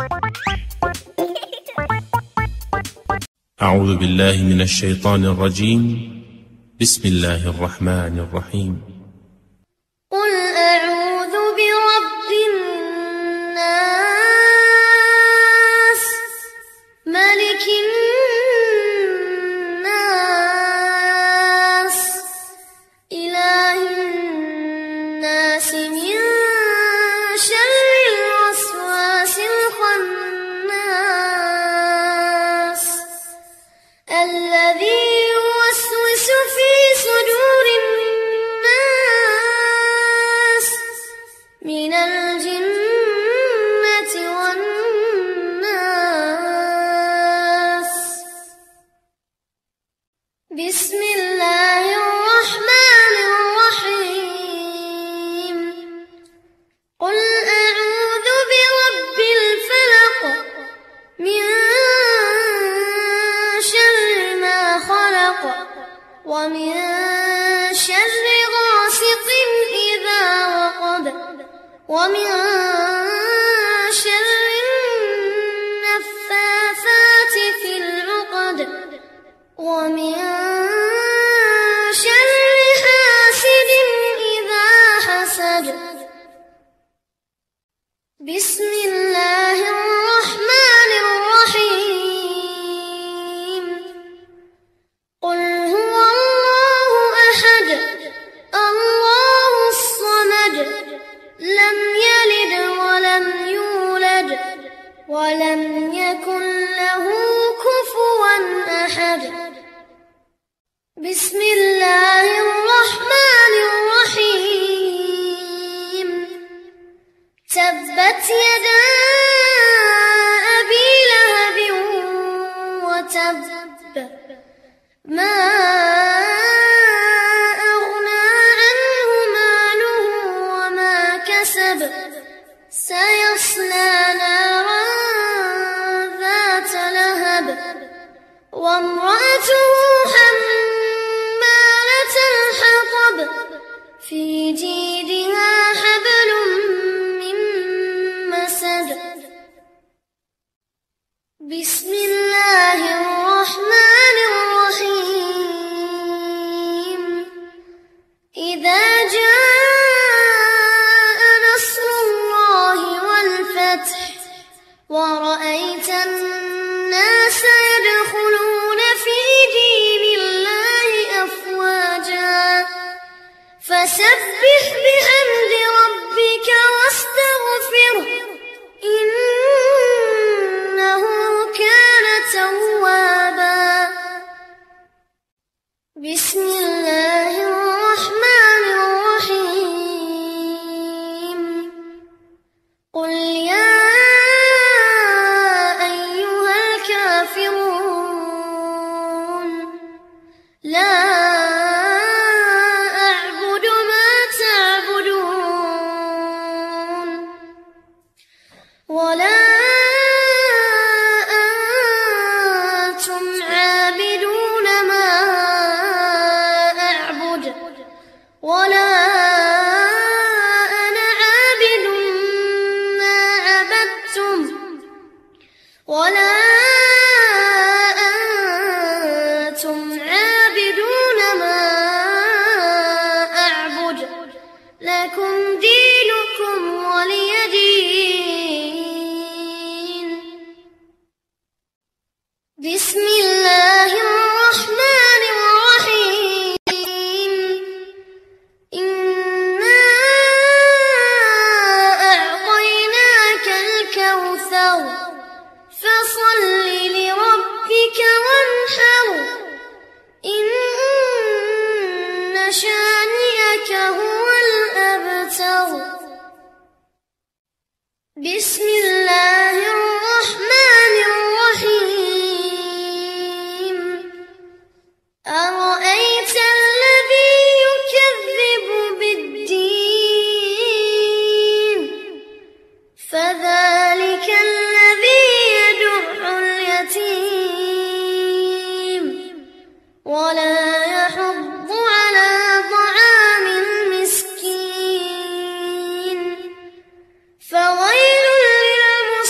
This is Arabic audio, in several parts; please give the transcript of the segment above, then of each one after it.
أعوذ بالله من الشيطان الرجيم. بسم الله الرحمن الرحيم. قل أعوذ برب الناس ملك الناس إله الناس من شر الوسواس الخناس الذي يوسوس في صدور الناس من الجنة والناس. بسم الله الرحمن الرحيم. قل أعوذ برب الفلق من شر ما خلق ومن شر غاسق إذا وقب ومن شر النفاثات في العقد ومن شر حاسد إذا حسد. بسم الله الرحمن الرحيم. قل هو الله أحد الله الصمد لم يلد ولم يولد ولم يكن له كفوا أحد. بسم الله الرحمن الرحيم. تبت يدا أبي لهب وتب ما أغنى عنه ماله وما كسب سيصلى نارا ذات لهب وامرأته حمالة الحطب في جيدها حبل من مسد. بسم الله الرحمن الرحيم. إذا جاء نصر الله والفتح ورأيت الناس يدخلون في دين الله أفواجا فسبح بحمد ربك واستغفره إنه كان توابا. بسم الله الرحمن الرحيم. قل يا أيها الكافرون لا أعبد ما تعبدون ولا أنتم عابدون ما أعبد ولا أنا عابد ما عبدتم ولا أنتم عابدون ما أعبد لكم دينكم ولي دين. بسم الله الرحمن الرحيم. إنا أعطيناك الكوثر فصل لربك وانحر إن شانئك هو الأبتر. بسم الله الرحمن الرحيم. أرأيت الذي يكذب بالدين فذلك الذي يدع اليتيم ولا يحض على طعام المسكين فويل للمصلين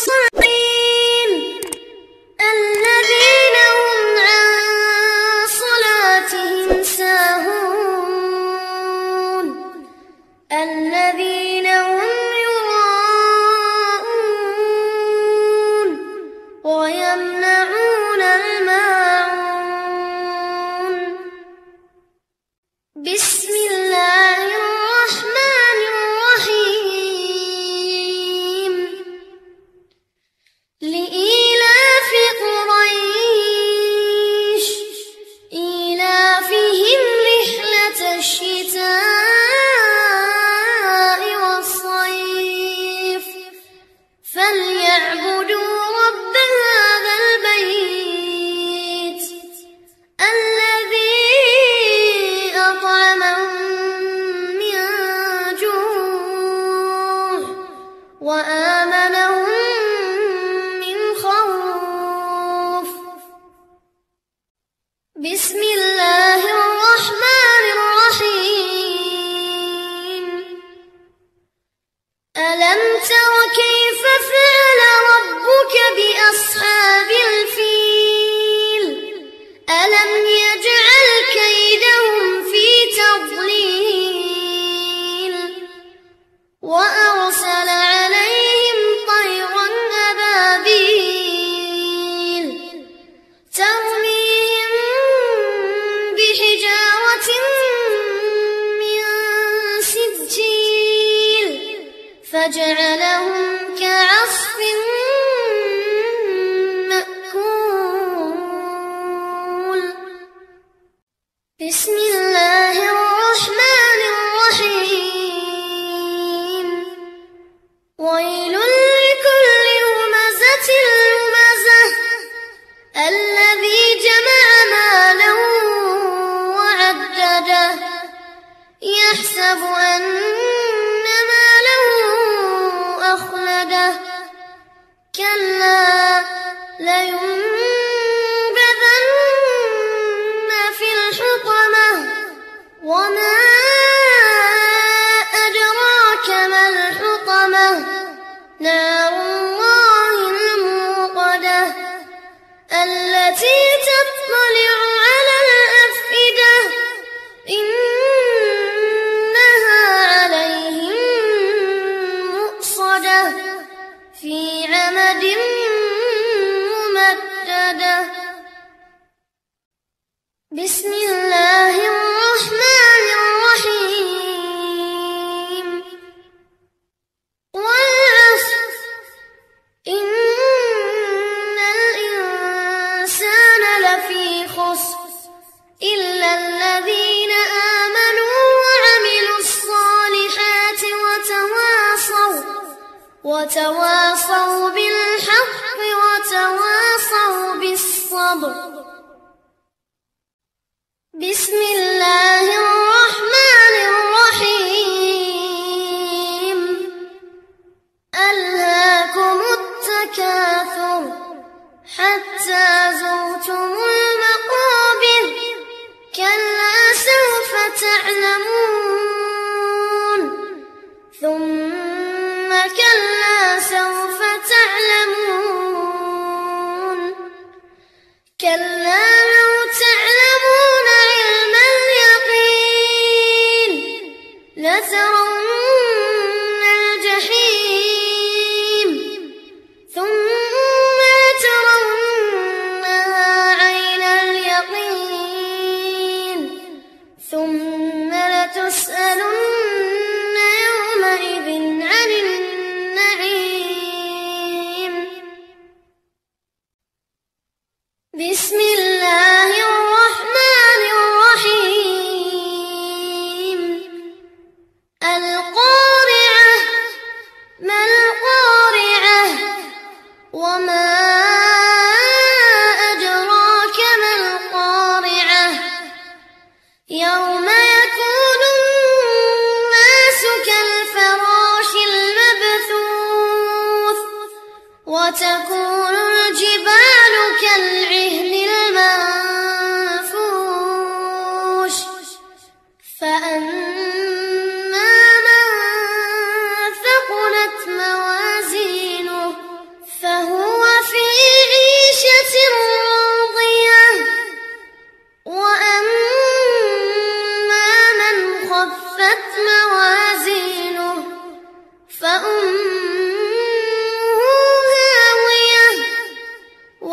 لإيلاف قريش إيلافهم رحلة الشتاء والصيف فليعبدوا رب هذا البيت الذي أطعمهم من جوع وآمنهم من خوف. بسم الله الرحمن الرحيم. ألم تر كيف فعل ربك بأصحاب الفيل ألم يجعل كيدهم في تضليل وأرسل عليهم طيرا أبابيل ترميهم بحجارة من سجيل فجعلهم كعصف مأكول. بسم الله الرحمن الرحيم. ويل لكل همزة لمزة الذي جمع مالا وعدده يحسب أن ماله أخلده كلا لينبذن في الحطمة وما أدراك ما الحطمة نار الله الموقدة التي تطلع على الأفئدة إنها عليهم مؤصدة في عمد ممددة. بسم الله الرحمن الرحيم. والعصر إن الإنسان لفي خسر إلا الذين آمنوا وعملوا الصالحات وتواصوا بالحق وتواصوا بالصبر. بسم الله الرحمن الرحيم. ألهاكم التكاثر حتى زرتم المقابر كلا سوف تعلمون ثم كلا سوف تعلمون كلا لو تعلمون علم اليقين لترون الجحيم ثم لترونها عين اليقين ثم لتسألن يومئذ عن النعيم. بسم الله الرحمن الرحيم. القارعة ما القارعة وما أدراك ما القارعة يوم يكون الناس كالفراش المبثوث وتكون الجبال كالعهن المنفوش فأما من ثقلت موازينه فهو في عيشة راضية وأما من خفت موازينه فأمه هاوية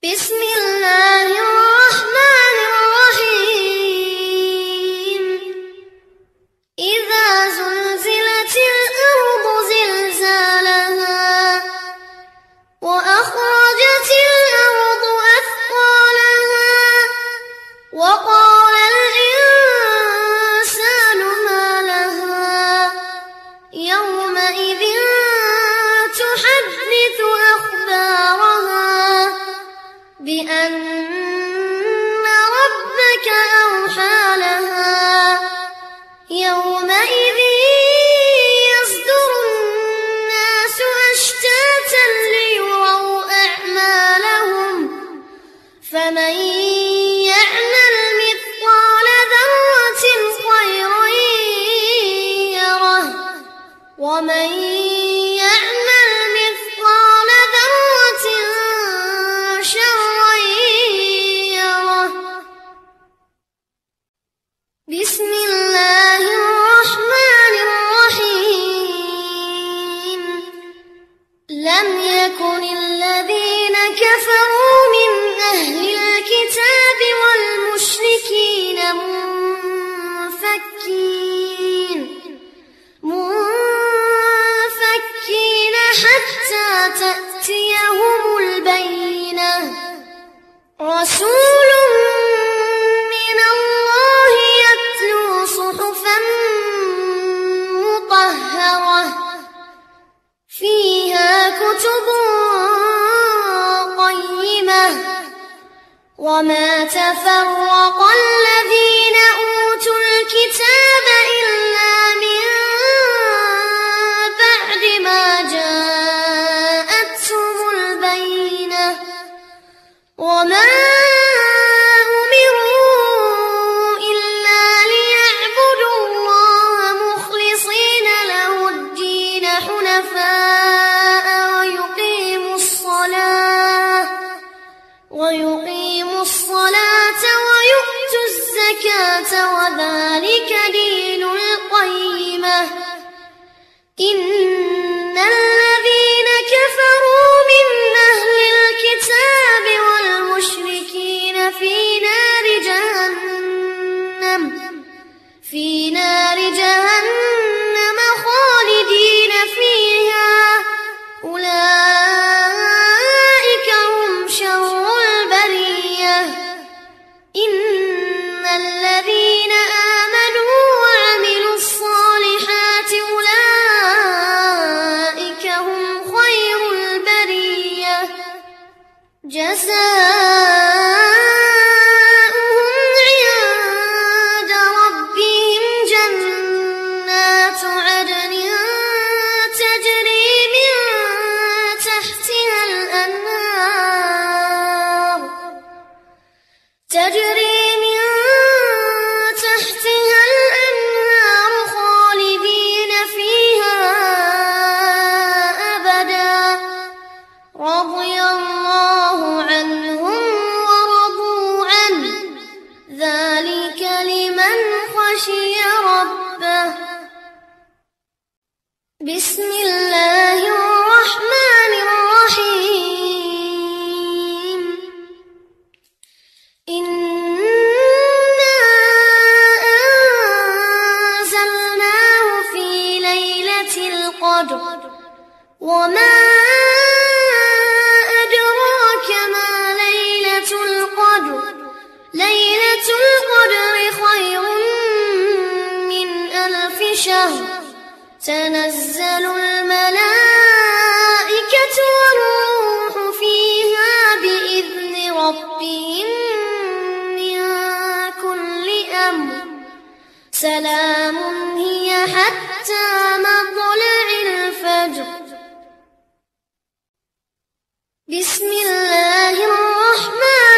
بسم الله الرحمن الرحيم إذا زلزلت الأرض زلزالها وأخرجت الأرض أثقالها وقال الإنسان ما لها يومئذ تحدث أخبارها بأن ربك أوحى لها يومئذ يصدر الناس أشتاتا ليروا أعمالهم فمن يعمل مثقال ذرة خيرا يره ومن يعمل مثقال ذرة شرا يره بسم الله الرحمن الرحيم لم يكن الذين كفروا من أهل الكتاب والمشركين منفكين حتى تأتيهم البينة رسول من الله يتلو صحفا مطهرة فيها كتب قيمة وما تفرق الذين أوتوا الكتاب إلا من بعد ما جاءتهم البينة وما أمروا إلا ليعبدوا الله مخلصين له الدين حنفاء ويقيموا الصلاة ويؤتوا الزكاة وذلك دين القيمة إن الذين كفروا من أهل الكتاب والمشركين في نار جهنم خالدين فيها أولئك هم شر البرية إن الذين آمنوا وعملوا الصالحات أولئك هم خير البرية جزاؤهم عند ربهم جنات عدن تجري من تحتها الأنهار خالدين فيها أبدا رضي الله عنهم ورضوا عنه ذلك لمن خشي ربه بسم الله الرحمن الرحيم إنا أنزلناه في ليلة القدر وما أدراك ما ليلة القدر ليلة القدر خير من 1000 شهر تنزل الملائكة والروح فيها بإذن ربهم من كل أمر سلام هي حتى مطلع الفجر بسم الله الرحمن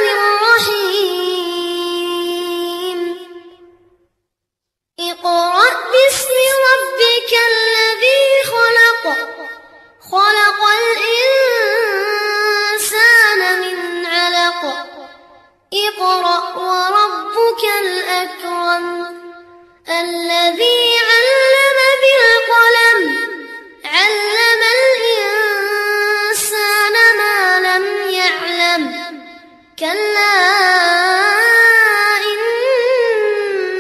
الرحيم اقرأ باسم ربك الذي خلق الإنسان من علق اقرأ وربك الأكرم الذي علم بالقلم علم الإنسان ما لم يعلم كلا إن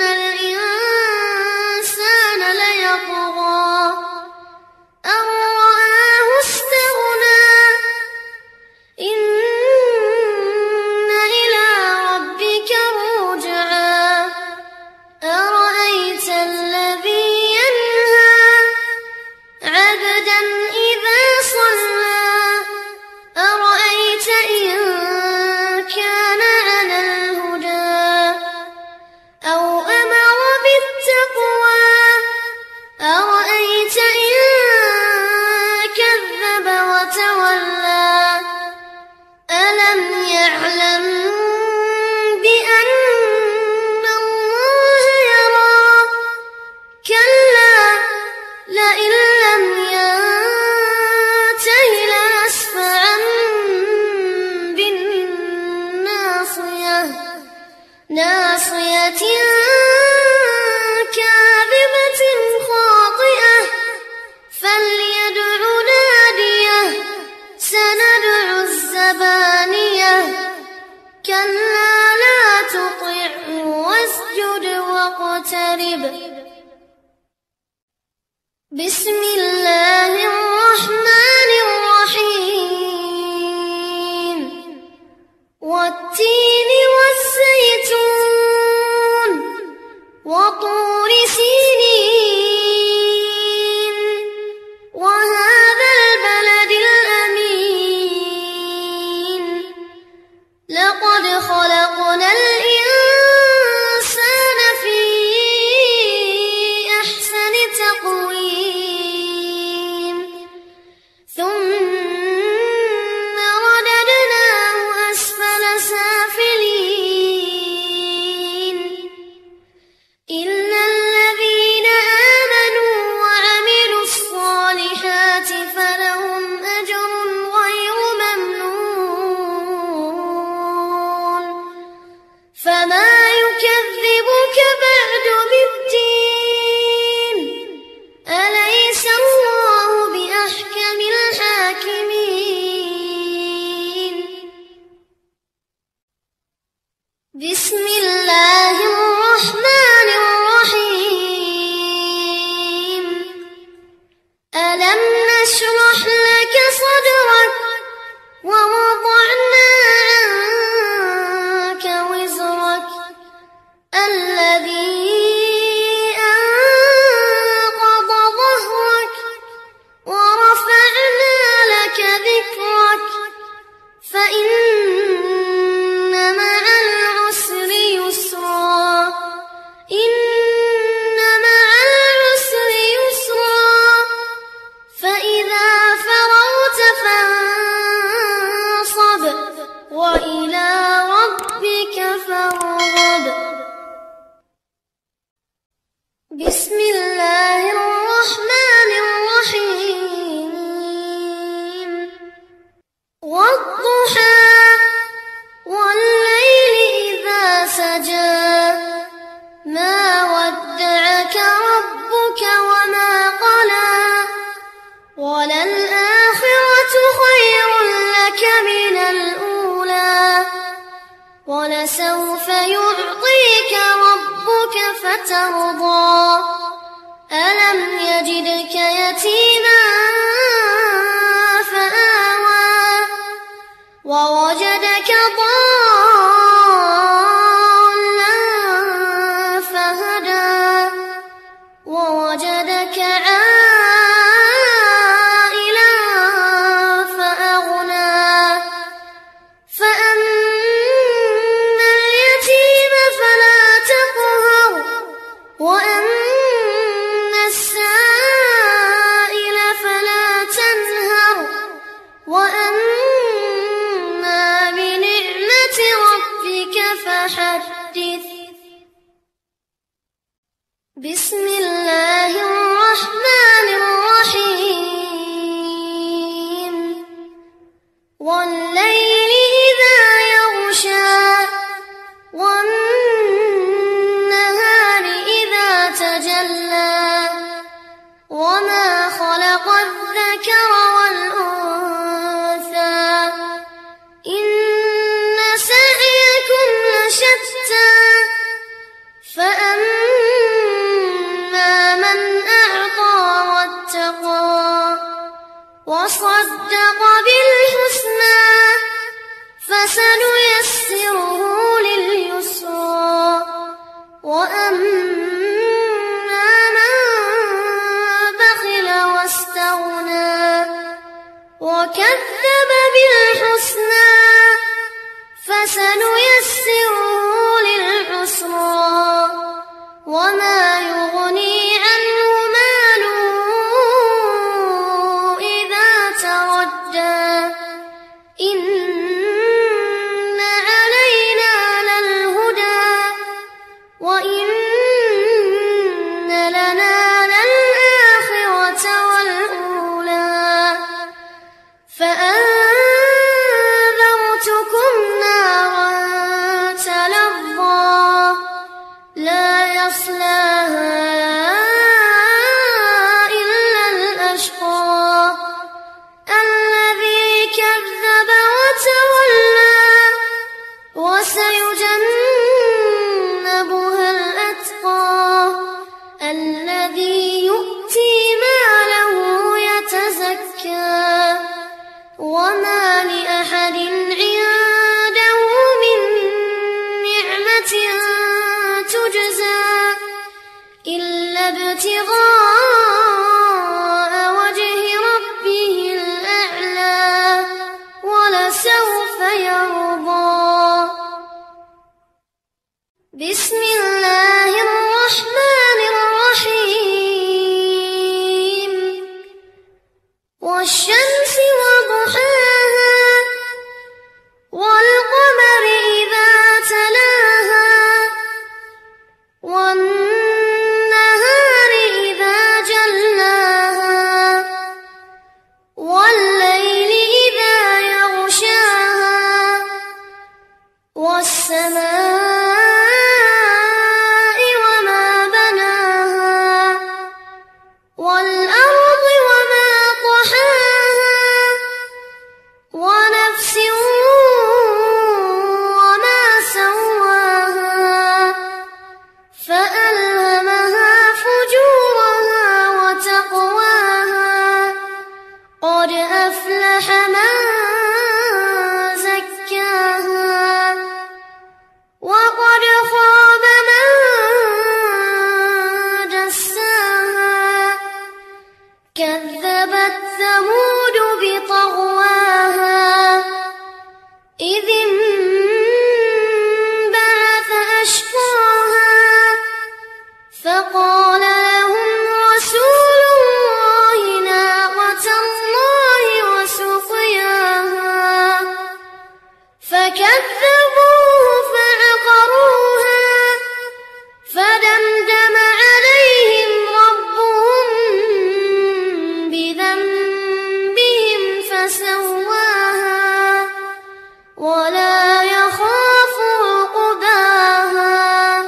الإنسان ليطغى أن رآه استغنى إن إلى ربك الرجعى أرأيت الذي ينهى عبدا إذا صلى أرأيت إن كان على الهدى أو أمر بالتقوى أرأيت إن كذب وتولى ألم يعلم بأن الله يرى كلا لئن لم ينته لنسفعا بالناصية ناصية كاذبة خاطئة فليدع ناديه سندع الزبانية كلا لا تطعه واسجد واقترب بسم الله الرحمن الرحيم والتين والزيتون وطور سينين وهذا البلد الأمين لقد خلقنا الإنسان في أحسن تقويم ثم رددناه أسفل سافلين إلا الذين آمنوا وعملوا الصالحات فلهم أجر غير ممنون فما يكذبك بعد بالدين أليس الله بأحكم الحاكمين بسم الله الرحمن الرحيم ألم نشرح لك صدرك ووضعنا عنك وزرك الذي أنقض ظهرك ورفعنا لك ذكرك فإن مع العسر يسرا إن مع العسر يسرا فإذا فرغت فانصب وإلى ربك فارغب بسم الله الرحمن الرحيم والضحى والليل إذا سجى ما ودعك ربك وما قلى وللآخرة خير لك من الأولى ولسوف يعطيك ربك فترضى ألم يجدك يتيما فآوى ووجدك ضالا فهدى ووجدك عائلا فأغنى فأما اليتيم فلا تقهر وأما السائل فلا تنهر وأما بنعمة والسماء وما بناها والأرض وما طحاها ونفس وما سواها فألهمها فجورها وتقواها قد أفلح من زكاها وقد خاب من دساها كذبت ثمود بطغواها إذ انبعث أشقاها فقال لهم رسول الله ناقة الله وسقياها فكذبوه فعقروها فدمدم عليهم ربهم بذنبهم فسواها ولا يخاف عقباها.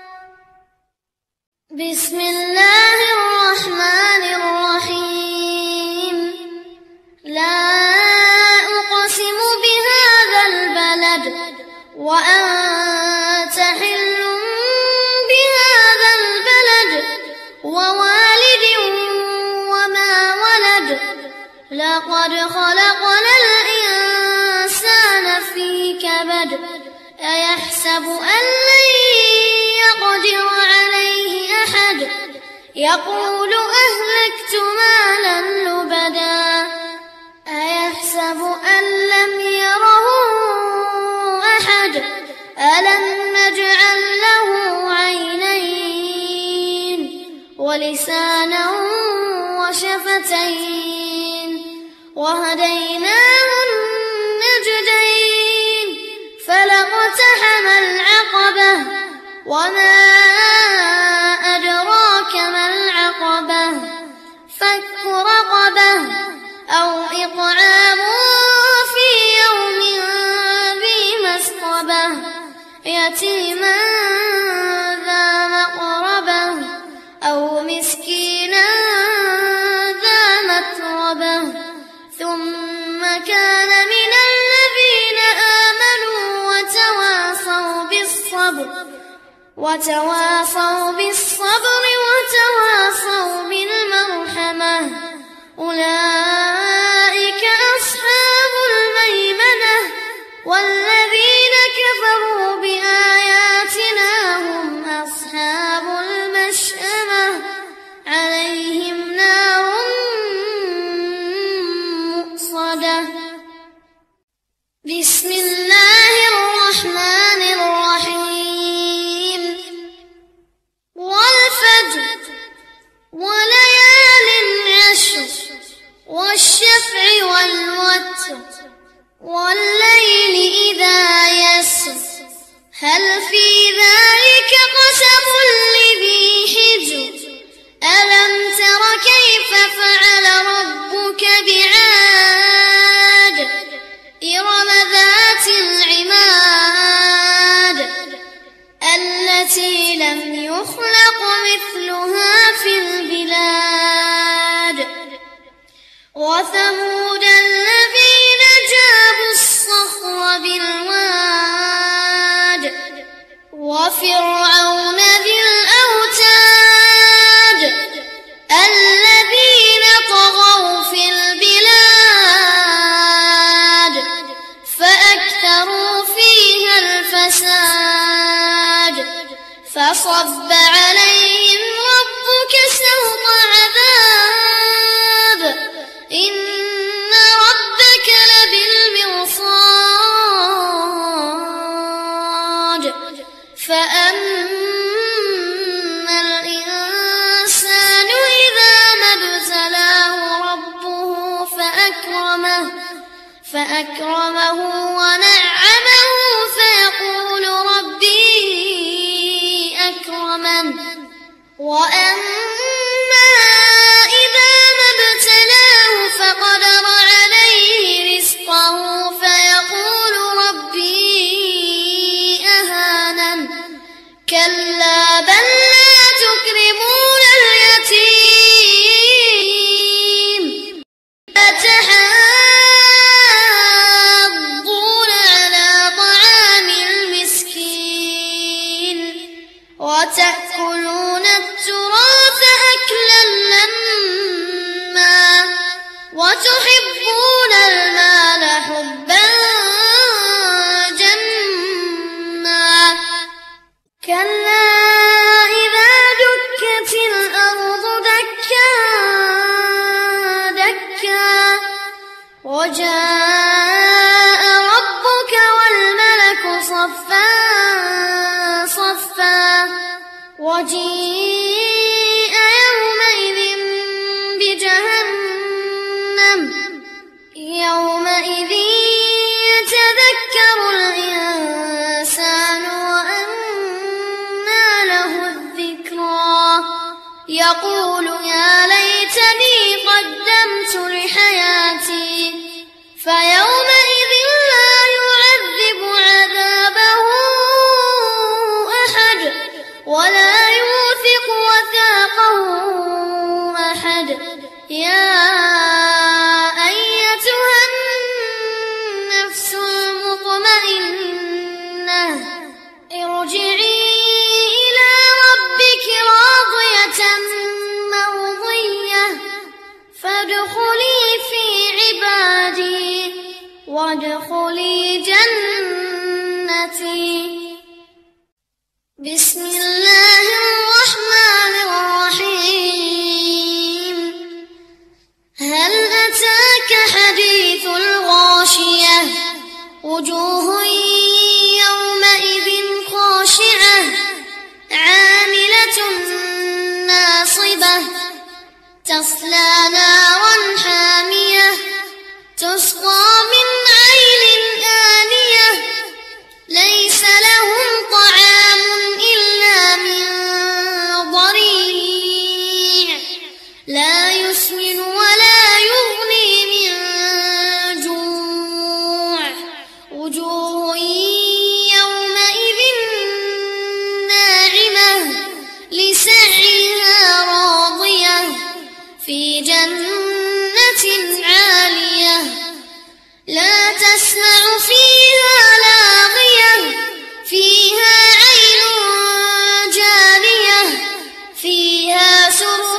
بسم الله الرحمن الرحيم. لا أقسم بهذا البلد وأنت حل بهذا البلد ووالد وما ولد لقد خلقنا الإنسان في كبد أيحسب أن لن يقدر عليه أحد يقول أهلكت مالا لبدا أيحسب أن لم يره أحد ألم نجعل له عينين ولسانا وشفتين وهديناه النجدين فلاقتحم العقبة وما أدراك ما العقبة فك رقبة أو إطعام في يوم ذي مسقبة يتيما ذا مقربة أو مسكينا ذا متربة ثم كان من الذين آمنوا وتواصوا بالصبر وتواصوا بالمرحمة أولئك أصحاب الميمنة والذين كفروا بآياتنا هم أصحاب المشأمة عليهم نار مؤصدة. بسم الله الرحمن الرحيم. والفجر وليال عشر والشفع والوتر والليل إذا يسر هل في ذلك قسم لذي حجر ألم تر كيف فعل ربك بعاد إرم ذات العماد التي لم يخلق مثلها في البلاد وثمود الذين جابوا الصخر بالواد وفرعون ذي الأوتاد الذين طغوا في البلاد فأكثروا فيها الفساد فصب عليهم ربك سوط عذاب إن ربك لبالمرصاد فأما الإنسان إذا ما ابتلاه ربه فأكرمه ونعمه فيقول ربي أكرمن وأما إذا ما ابتلاه فقدر عليه رزقه فيقول ربي وجيء يومئذ بجهنم يومئذ يتذكر الإنسان وأنى له الذكرى يقول يا ليتني قدمت لحياتي فيومئذ لا يعذب عذابه أحد ولا يوثق وثاقه أحد يا أيتها النفس المطمئنة ارجعي إلى ربك راضية مرضية فادخلي في عبادي وادخلي جنتي. بسم الله الرحمن الرحيم. هل أتاك حديث الغاشية وجوه يومئذ خاشعة عاملة ناصبة تصلى نارا حامية تسقى من عين آنية ليس لهم طعام إلا من ضريع لا يسمن ولا يغني من جوع وجوه يومئذ ناعمة لسعيها راضية في جنة عالية لا تسمع فيها لاغية فيها عين جارية فيها سرر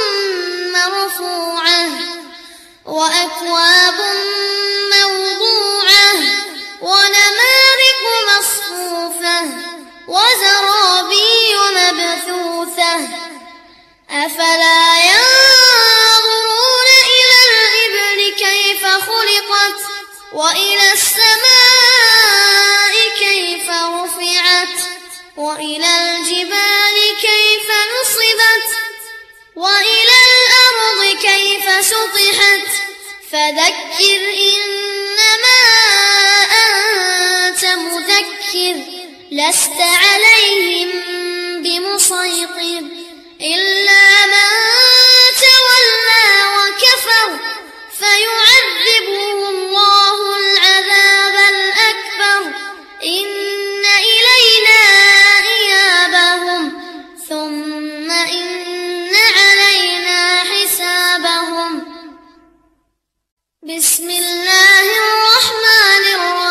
مرفوعة وأكواب موضوعة ونمارق مصفوفة وزرابي مبثوثة أفلا ينظرون إلى الإبل كيف خلقت وإلى السماء كيف رفعت وإلى الجبال كيف نصبت وإلى الأرض كيف سطحت فذكر إنما أنت مذكر لست عليهم بمسيطر إلا من تولى وكفر فيعذبه الله العذاب الأكبر إن إلينا إيابهم ثم إن علينا حسابهم. بسم الله الرحمن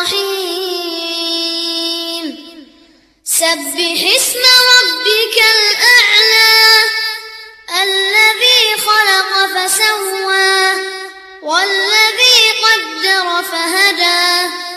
الرحيم. سبح اسم ربك الأعلى الذي خلق فسوى والذي قدر فهدى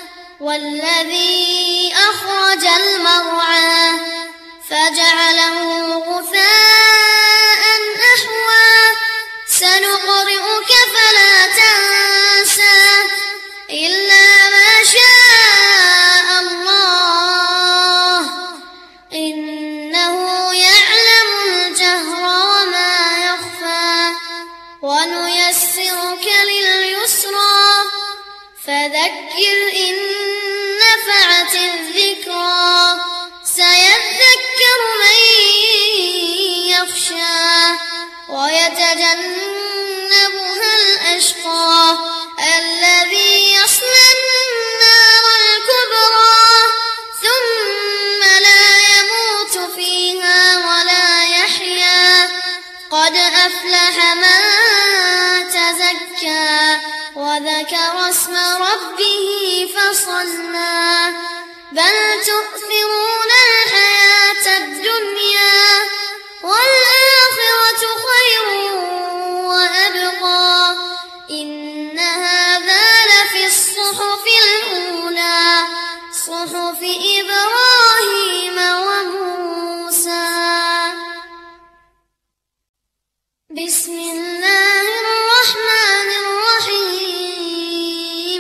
والذي أخرج المرعى فجعله غثاء أحوى سنقرئك فلا تنسى إلا ما شاء الله إنه يعلم الجهر وما يخفى ونيسرك لليسرى فذكر إن نفعت الذكرى سيذكر من يخشى ويتجنبها الأشقى الذي يصلى النار الكبرى ثم لا يموت فيها ولا يحيا قد أفلح من تزكى وذكر اسم ربه فصلى بل تؤثرون الحياة الدنيا والآخرة خير وأبقى إن هذا لفي الصحف الأولى صحف إبراهيم وموسى. بسم الله الرحمن الرحيم.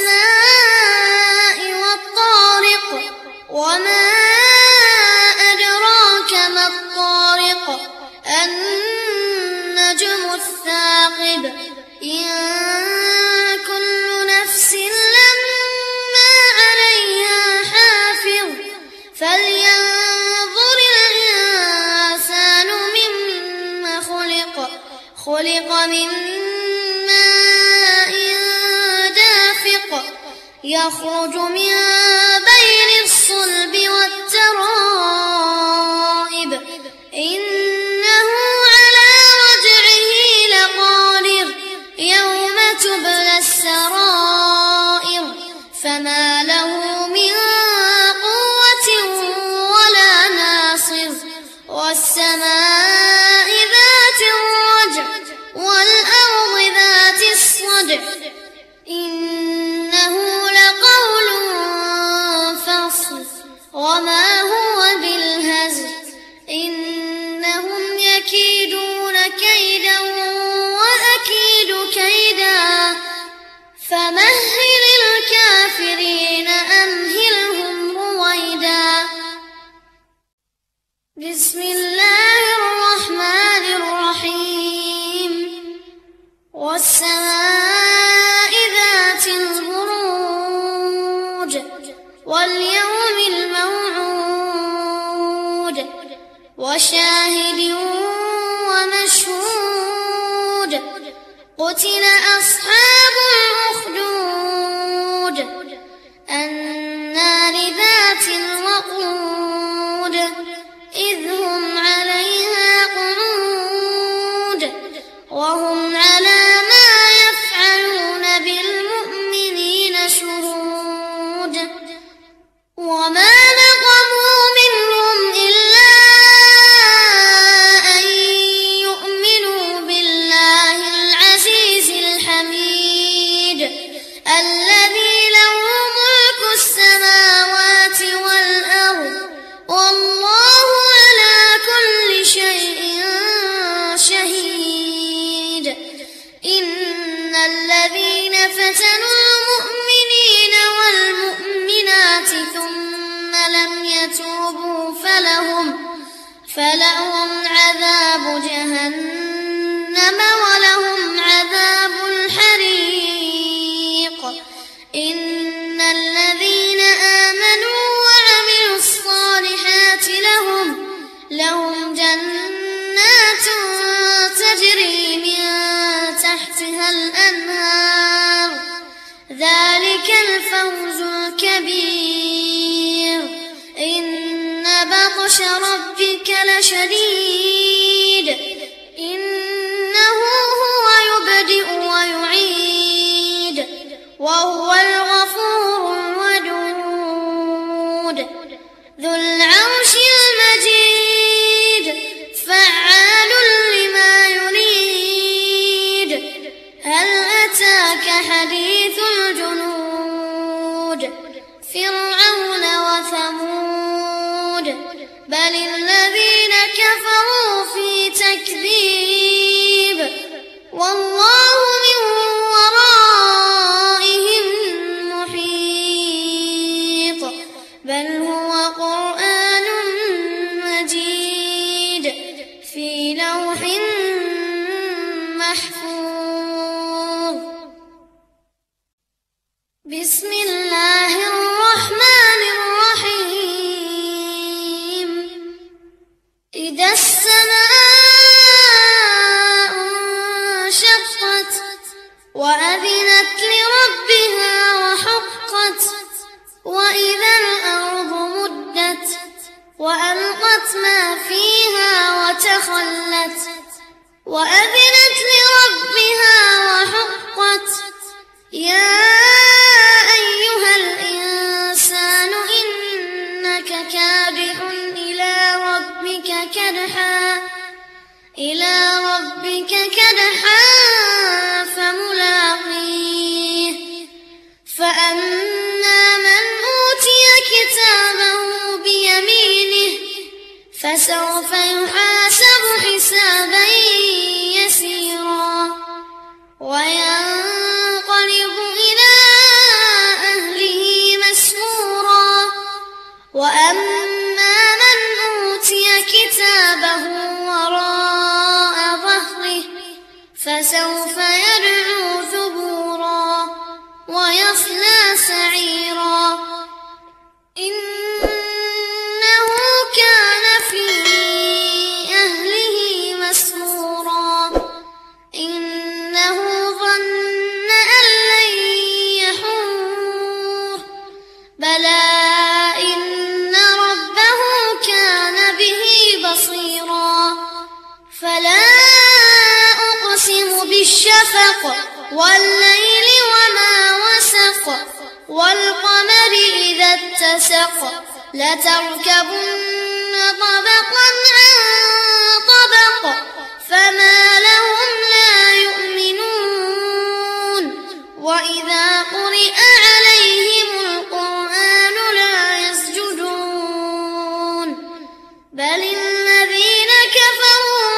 والسماء والطارق وما أدراك يخرج من بين الصلب والترائب إنه على رجعه لقادر يوم تبلى السرائر فما له من قوة ولا ناصر والسماء ذات الرجع والأرض ذات الصدع إنه لقول فصل وما هو بالهزل إنهم يكيدون كيدا وأكيد كيدا فمهل الكافرين أمهلهم رويدا. بسم الله الرحمن الرحيم والسماء ذات البروج واليوم الموعود وشاهد ومشهود قتل أصحاب الأخدود النار ذات الوقود إذ هم عليها قعود وهم على ما يفعلون بالمؤمنين شهود وما نقموا منهم إلا أن يؤمنوا بالله العزيز الحميد الذي له ملك السماوات والأرض والله على كل شيء شهيد. إن الذين فتنوا المؤمنين والمؤمنات ثم لم يتوبوا فلهم عذاب جهنم ولهم عذاب الحريق. إن الذين آمنوا وعملوا الصالحات لهم جنات تجري من تحتها الأنهار ذلك الفوز الكبير. إن بطش ربك لشديد إنه هو يبدئ ويعيد وهو الغفور الودود ذو العرش المجيد فعال لما يريد. هل أتاك حديث الجنود فرعون وثمود بل الذين كفروا في تكذيب والله من ورائهم محيط بل هو قرآن مجيد في لوح محفوظ. بسم الله الرحمن الرحيم إذا السماء انشقت وأذنت لربها وحقت وإذا الأرض مدت وألقت ما فيها وتخلت وأذنت لربها وحقت يا أيها الإنسان إنك كادح إلى ربك كدحا فملاقيه فأما من أوتي كتابه بيمينه فسوف يحاسب حسابا يسيرا وينقلب إلى أهله مسرورا. وأما من أوتي كتابه وراء ظهره فسوف يدعو ثبورا ويصلى سعيرا إنه كان في أهله مسرورا إنه ظن أن لن يحور بلى إن ربه كان به بصيرا فلا أقسم بالشفق والليل وما وسق والقمر إذا اتسق لتركبن طبقا عن طبق فما لهم لا يؤمنون وإذا قرئ عليهم القرآن لا يسجدون بل الذين كفروا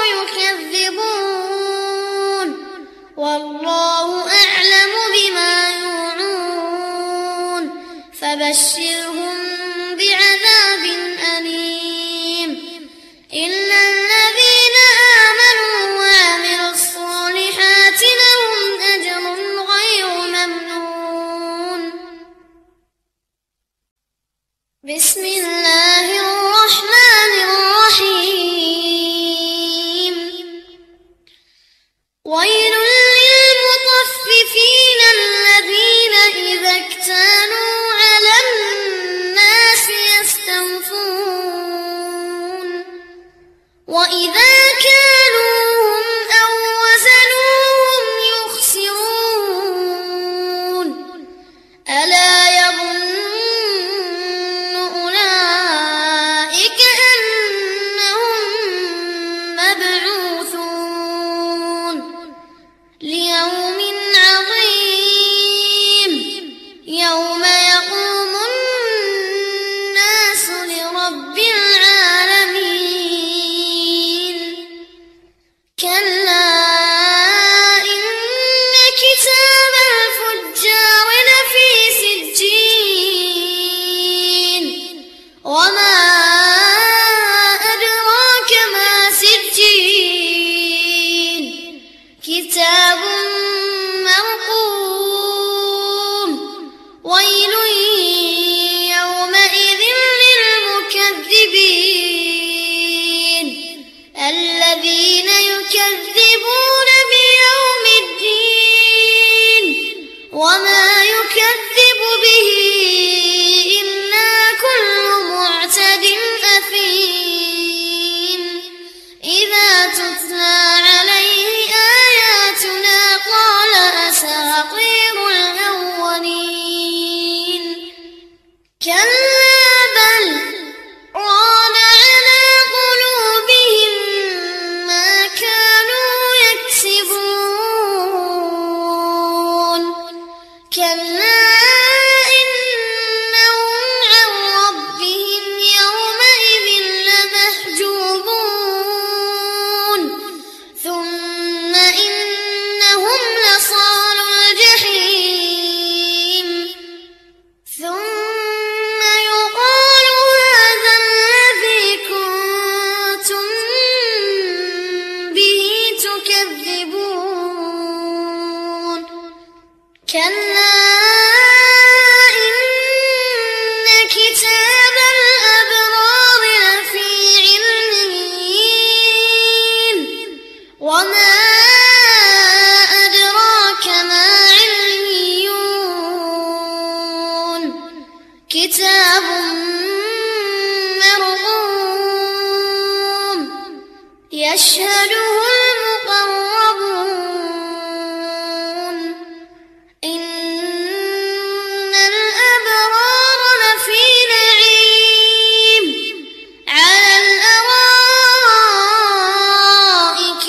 يكذبون والله أعلم بما يوعون فبشرهم بعذاب أليم إلا الذين آمنوا وعملوا الصالحات لهم أجر غير ممنون بسم الله الرحمن الرحيم ويل للمطففين الذين إذا اكتالوا على الناس يستوفون وإذا كالوهم أو وزنوهم يخسرون ألا يظن أولئك أنهم مبعوثون ليوم عظيم يوم يقوم الناس لرب العالمين كلا إن كتاب الفجار لفي سجين وما أدراك ما سجين كتاب مرقوم ويل يومئذ للمكذبين الذين يكذبون بيوم الدين وما يكذب به إلا كل معتد أثيم إذا تتلى عليه آياتنا قال أساطير الأولين كلا بل ران على قلوبهم ما كانوا يكسبون كلا إنهم عن ربهم يومئذ لمحجوبون ثم إنهم لصالو الجحيم ثم يقال هذا الذي كنتم به تكذبون كلا إن كتاب الأبرار لفي عليين وما أدراك ما عليون كتاب مرقوم يشهده المقربون إن الأبرار لفي نعيم على الأرائك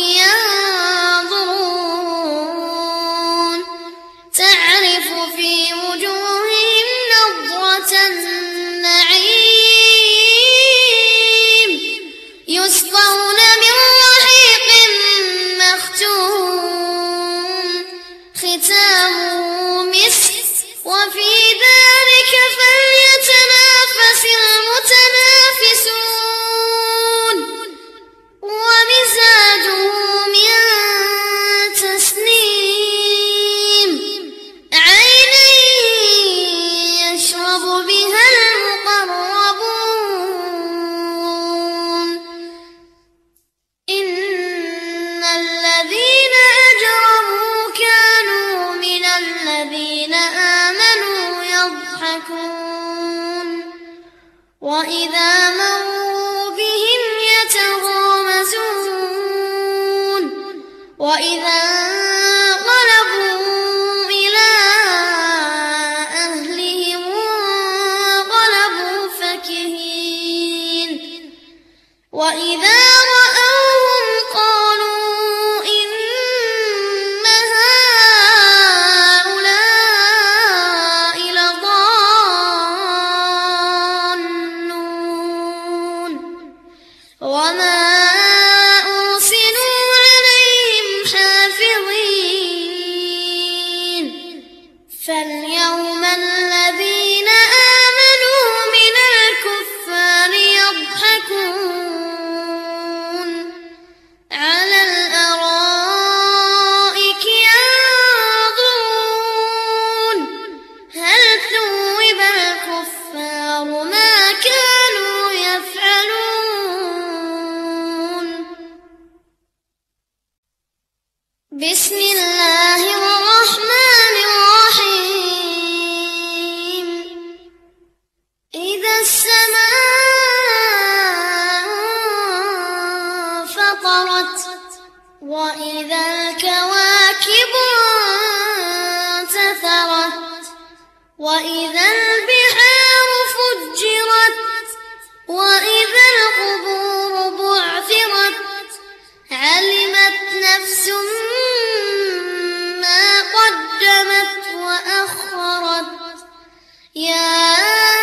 ينظرون تعرف في وجوههم نضرة النعيم يسقون من رحيق وإذا مروا بهم يتغامزون وإذا انقلبوا إلى أهلهم انقلبوا فكهين وإذا رأوهم قالوا إن هؤلاء لضالون وما أرسلوا عليهم حافظين فاليوم الذين آمنوا من الكفار يضحكون على الأرائك ينظرون هل ثوب الكفار ما كانوا يفعلون. بسم الله الرحمن الرحيم. إذا السماء انفطرت وإذا الكواكب انتثرت وإذا البحار فجرت وإذا القبور بعثرت علمت نفس ما قدمت وأخرت يا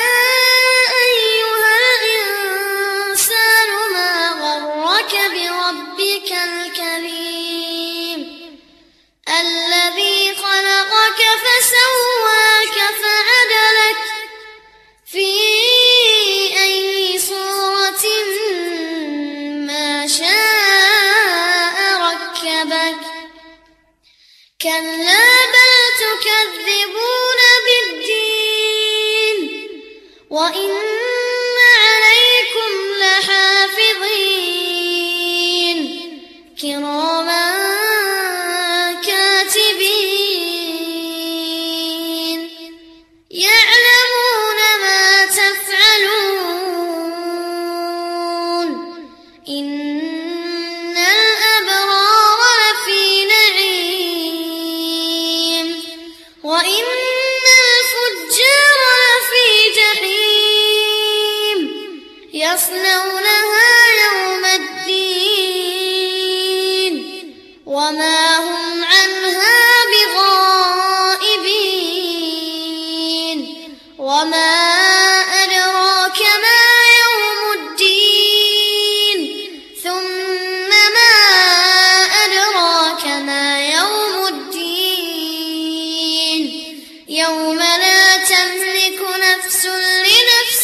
أيها الإنسان ما غرك بربك الكريم الذي خلقك فسواك فعدلك في أي صورة ما شاء ركبك كلا بل تكذبون بالدين وإن عليكم لحافظين كراما كاتبين يعلمون ما تفعلون إن الأبرار لفي نعيم وإن الفجار لفي جحيم يصلونها يوم الدين وما هم عنها بغائبين وما أدراك ما يوم الدين ثم ما أدراك ما يوم الدين يوم لا تملك نفس لنفس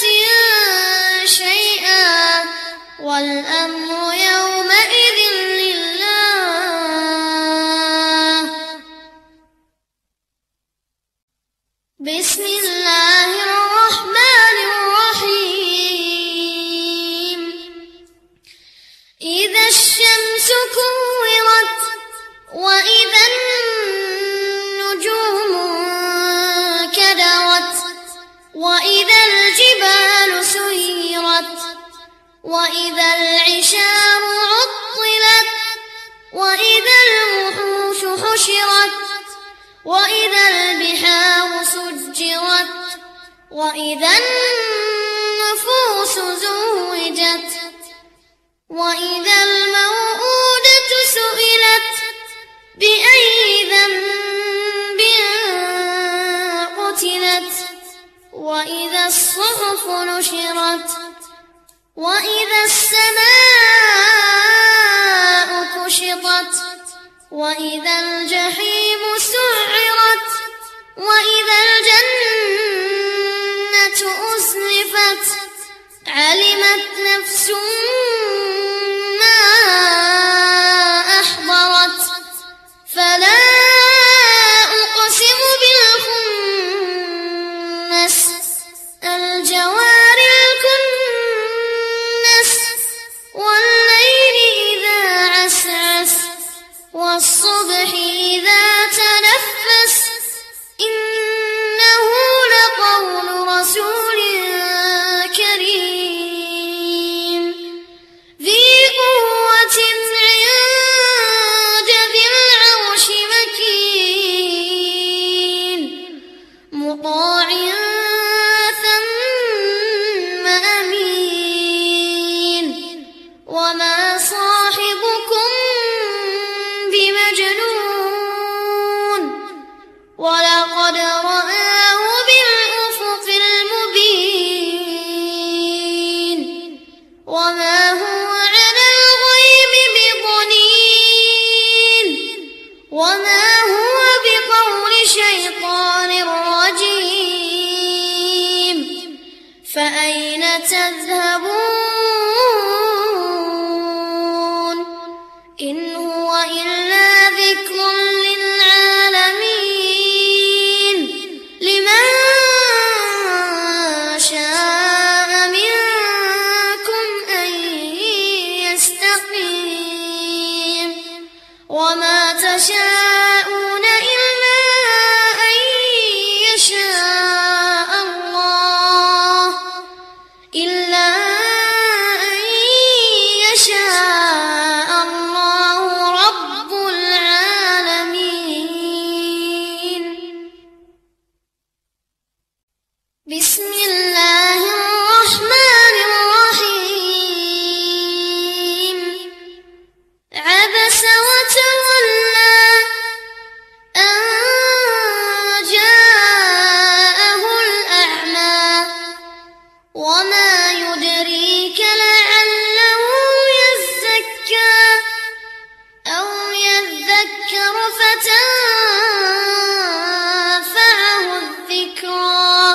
شيئا والأمر يومئذ لله. بسم الله الرحمن الرحيم. إذا الشمس كورت وإذا النجوم انكدرت وإذا الجبال سيرت وإذا العشار عطلت وإذا الوحوش حشرت وإذا البحار سجرت وإذا النفوس زوجت وإذا الموءودة سئلت بأي ذنب قتلت وإذا الصحف نشرت وإذا السماء كشطت وإذا الجحيم سعرت وإذا الجنة أزلفت علمت نفس ما أحضرت فلا أقسم بالخنس الجوار الكنس والليل إذا عسعس والصبح إذا تنفس إنه لقول رسول كريم أين تذهبون إن هو إلا ذكر للعالمين لمن شاء منكم أن يستقيم وما تشاءون إلا أن يشاء الله رب العالمين. بسم الله الرحمن الرحيم. عبس وتولى أن جاءه الأعمى وما يدريك لعله يزكى أو يذكر فتنفعه الذكرى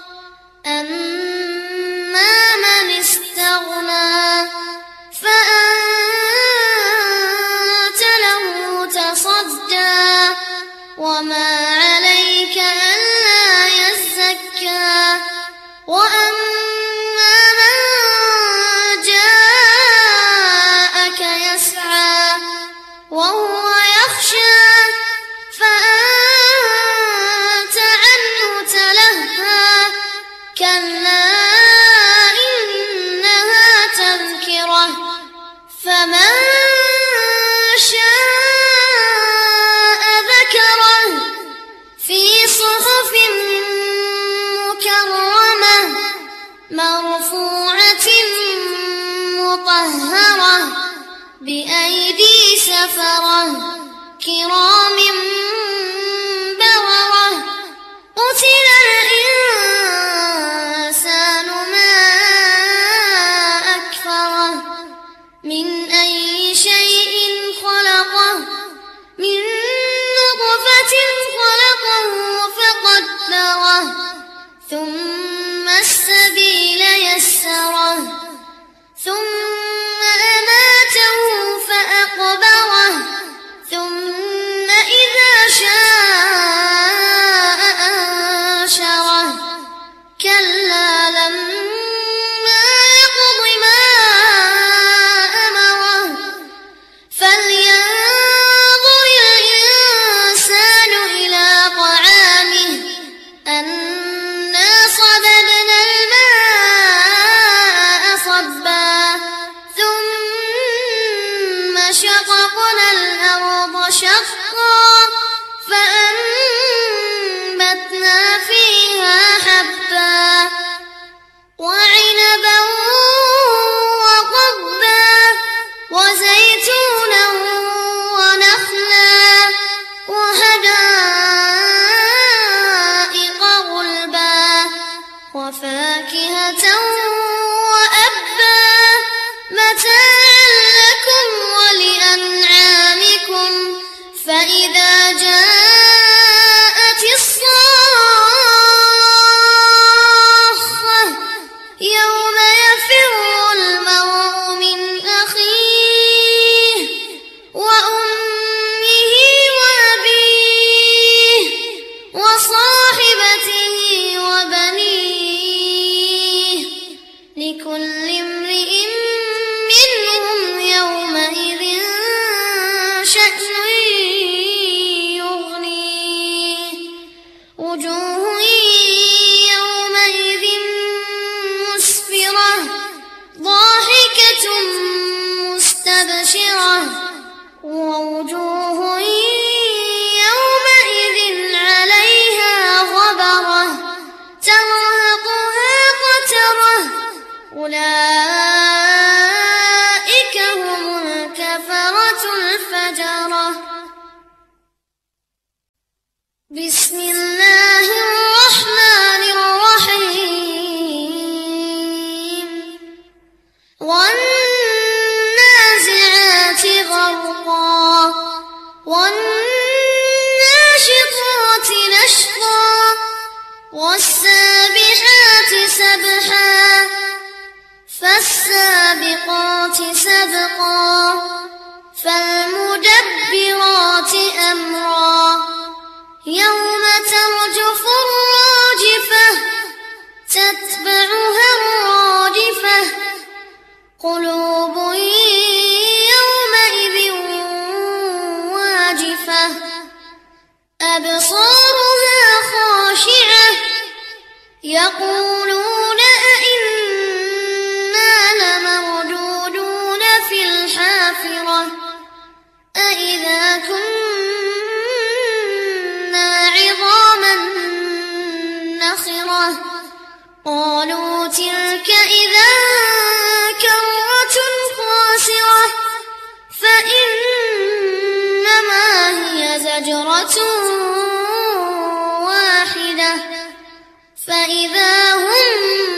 أما من استغنى فأنت له تصدى وما عليك ألا يزكى وأما من جاءك يسعى وهو يخشى فأنت عنه تلهى كلا إنها تذكرة فمن شاء ذكره في صحف مكرمة مرفوعة مطهرة بأيدي سفرة كرام بررة قتل الإنسان ما أكفره من أي شيء خلقه من نطفة خلقه فقدره ثم السبيل يسره ثم أماته فأقبره ثم إذا شاء أنشره كلا لما يقض ما أمره فلينظر الإنسان إلى طعامه أنا صببنا الماء صبا ثم شققنا الأرض شقا فأنبتنا فيها حبا وعنبا وقضبا وزيتونا ونخلا وحدائق غلبا وفاكهة وأبا متاعا لكم ولأنعامكم فإذا جاءت الصاخة يوم يفر المرء من أخيه وأمه وأبيه وصاحبته وبنيه لكل امرئ منهم يومئذ شأن يغنيه وجوه يومئذ مسفرة ضاحكة مستبشرة ووجوه يومئذ عليها غبرة ترهقها قترة أولئك هم الكفرة الفجرة. بسم الله الرحمن الرحيم. والنازعات غرقا والناشطات نشطا والسابحات سبحا دحقا فالمدبرات أمرا يوم ترجف الراجفة تتبعها الرادفة قلوب يومئذ واجفة أبصارها خاشعة يقولون أئنا لمردودون في الحافرة أئذا كنا عظاما نخرة قالوا تلك إذا كرة خاسرة فإنما هي زجرة واحدة فإذا هم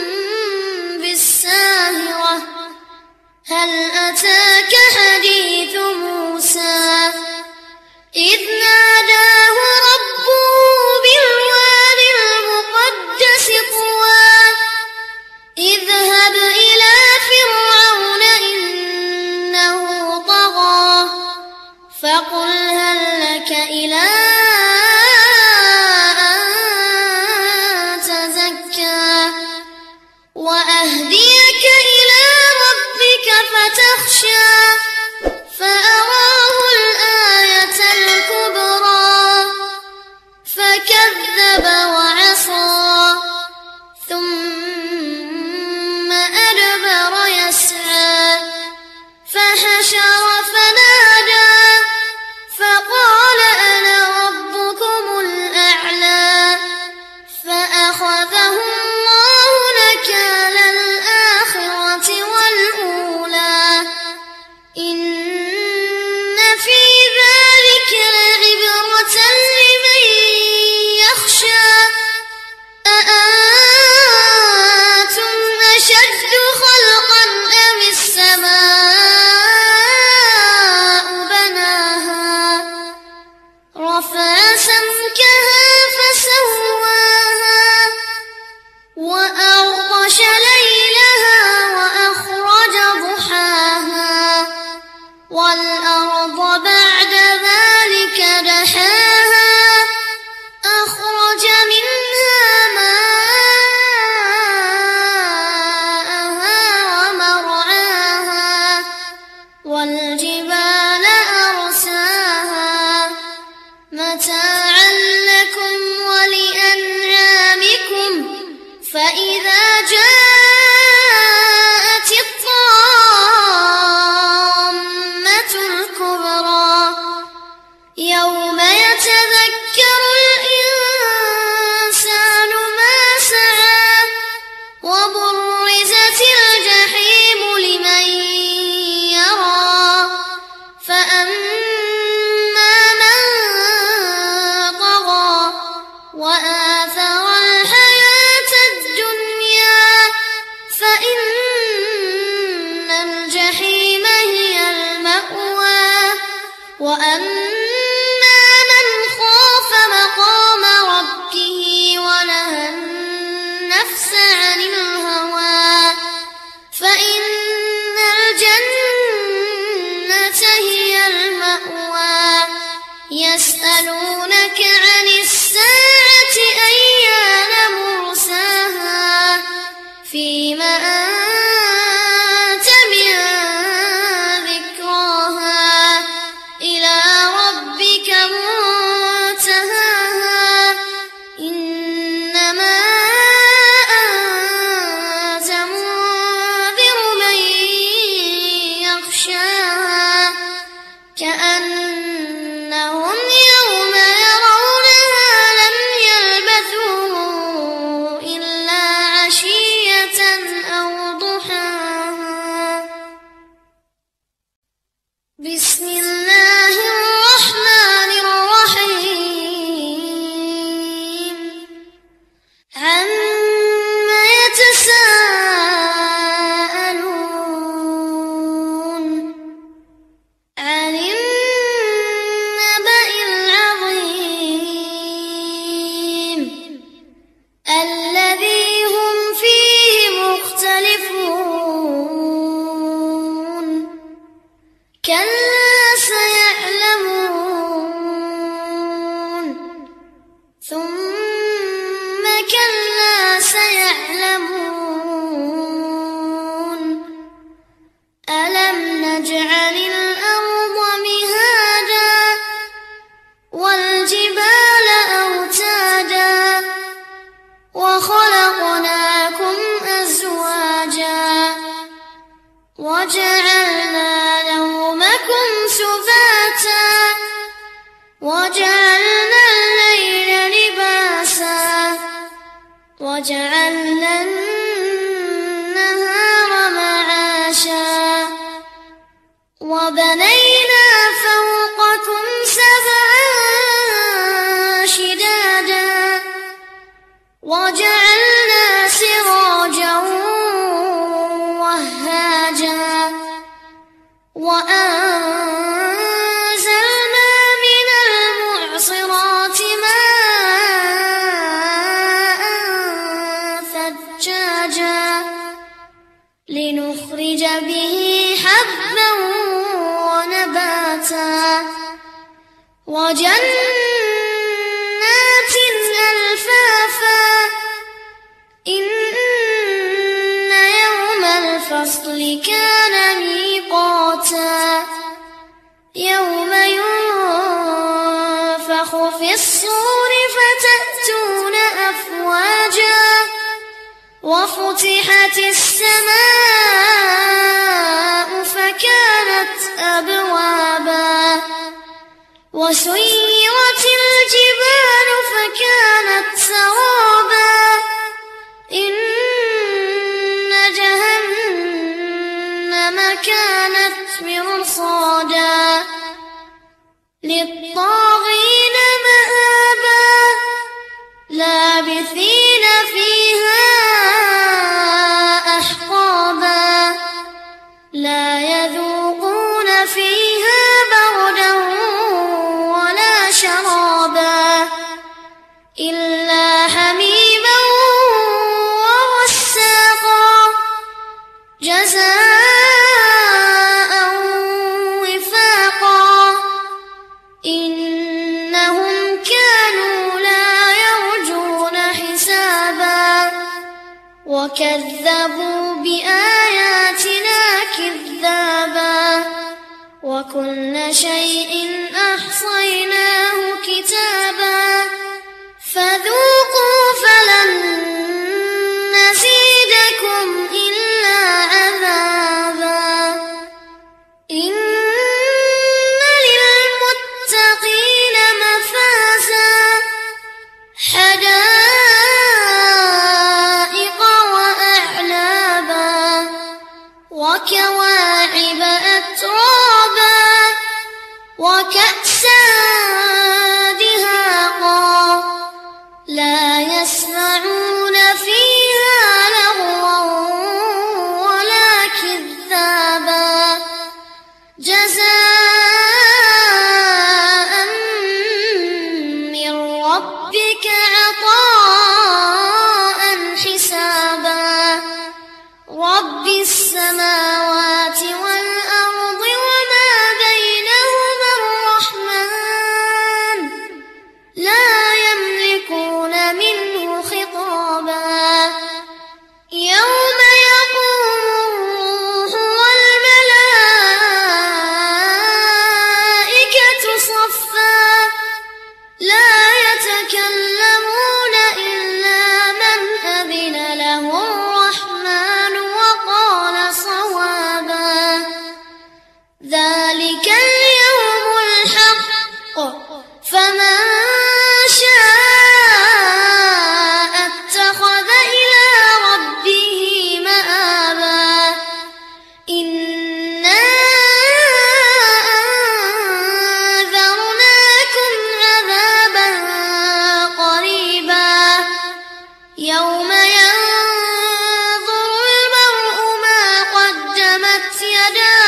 بالساهرة هل أتاك حديث موسى إذ ناداه ربه بالواد المقدس طوى اذهب إلى فرعون إنه طغى فقل هل لك إلى أن تزكى وأهديك إلى ربك فتخشى فأراه الآية الكبرى فكذب وعصى ثم أدبر يسعى فحشر فنادى فقال أنا ربكم الأعلى فأخذه الله نكال الآخرة والأولى إن في ذلك لعبرة لمن يخشى أأنتم أشد خلقا أم السماء بناها رفع سمكها فسواها وأغطش ليلها وأخرج ضحاها والأرض بعد ذلك دحاها أخرج منها ماءها ومرعاها والجبال أرساها متاعا لكم ولأنعامكم فإذا جاءت الطامة الكبرى يوم يتذكر الإنسان ما سعى وبرزت الجحيم لمن يرى فأما من طغى وآثر الحياة الدنيا فإن الجحيم هي المأوى وأما من خاف مقام ربه ونهى النفس عن الهوى فإن الجنة هي المأوى يسألونك عن الساعة أيان مرساها فيما أنت من ذكراها إلى ربك منتهاها إنما أنت منذر من يخشاها كأنهم يوم يرونها لم يلبثوا إلا عشية أو ضحاها بسم الله الرحمن الرحيم عما يتساءلون عن كلا سيعلمون ثم كلا سيعلمون ألم نجعل الأرض مهادا والجبال أوتادا وخلقناكم أزواجا وجعلنا نومكم سباتا وجعلنا الليل لباسا وجعلنا النهار معاشا وبنينا فوقكم سبعا شدادا وجعلنا سراجا وهاجا وأنزلنا من المعصرات ماء ثجاجا لنخرج به حبا ونباتا وجنات ألفافا إن يوم الفصل كان ميقاتا يوم ينفخ في الصور فتأتون أفواجا وفتحت السماء فكانت أبوابا وسيرت الجبال فكانت سرابا إن جهنم كانت مرصادا للطاغين مآبا لابثين فيها أحقابا لا يذوقون فيها بردا ولا شرابا إلا حميما وغساقا جزاء وفاقا إنهم كانوا لا يرجون حسابا وكذبوا بآياتنا كذابا وكل شيء أحصيناه كتابا فذوقوا فلن نزيدكم إلا عذابا إن للمتقين مفازا حدائق وأعنابا وكواعب أترابا وكأسا دهاقا لا يسمعون فيها لغوا ولا كذابا جزاء من ربك عطاء حسابا رب السماوات والأرض وما بينهما الرحمن لا يملكون منه خطابا يوم يقوم الروح والملائكة صفا لا يتكلمون إلا من أذن له الرحمن وقال صوابا ذلك اليوم الحق فمن شاء اتخذ إلى ربه مآبا إنا أنذرناكم عذابا قريبا يوم ينظر المرء ما قدمت يداه